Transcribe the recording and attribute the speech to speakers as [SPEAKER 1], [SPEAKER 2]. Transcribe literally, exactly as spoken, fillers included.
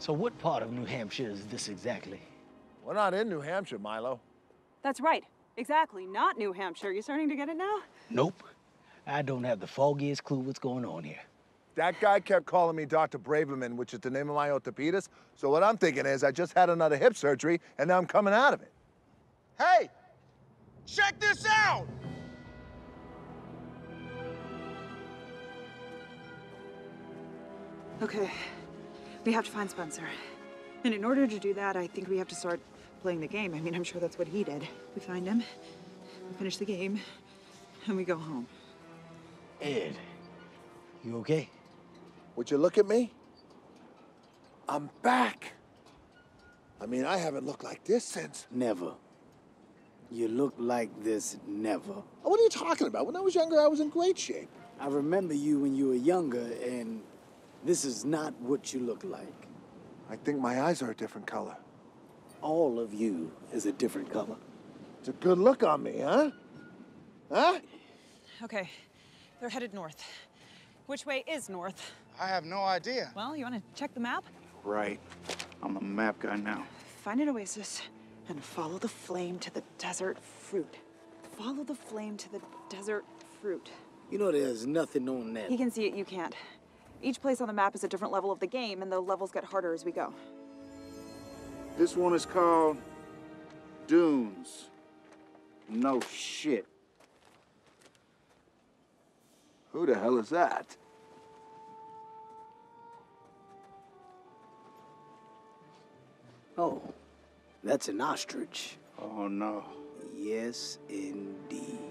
[SPEAKER 1] So what part of New Hampshire is this exactly?
[SPEAKER 2] We're not in New Hampshire, Milo.
[SPEAKER 3] That's right. Exactly. Not New Hampshire. You starting to get it now?
[SPEAKER 1] Nope. I don't have the foggiest clue what's going on here.
[SPEAKER 2] That guy kept calling me Doctor Braverman, which is the name of my orthopedist. So what I'm thinking is I just had another hip surgery, and now I'm coming out of it. Hey! Check this out!
[SPEAKER 3] Okay. We have to find Spencer. And in order to do that, I think we have to start playing the game. I mean, I'm sure that's what he did. We find him, we finish the game, and we go home.
[SPEAKER 1] Ed, you okay?
[SPEAKER 2] Would you look at me? I'm back. I mean, I haven't looked like this since...
[SPEAKER 4] Never. You look like this never.
[SPEAKER 2] What are you talking about? When I was younger, I was in great shape.
[SPEAKER 4] I remember you when you were younger, and this is not what you look like.
[SPEAKER 2] I think my eyes are a different color.
[SPEAKER 4] All of you is a different color.
[SPEAKER 2] It's a good look on me, huh? Huh?
[SPEAKER 3] Okay. They're headed north. Which way is north?
[SPEAKER 5] I have no idea.
[SPEAKER 3] Well, you want to check the map?
[SPEAKER 5] Right. I'm a map guy now.
[SPEAKER 3] Find an oasis and follow the flame to the desert fruit. Follow the flame to the desert fruit.
[SPEAKER 4] You know there's nothing on that.
[SPEAKER 3] He can see it, you can't. Each place on the map is a different level of the game, and the levels get harder as we go.
[SPEAKER 5] This one is called Dunes. No shit.
[SPEAKER 2] Who the hell is that?
[SPEAKER 4] Oh, that's an ostrich.
[SPEAKER 5] Oh, no.
[SPEAKER 4] Yes, indeed.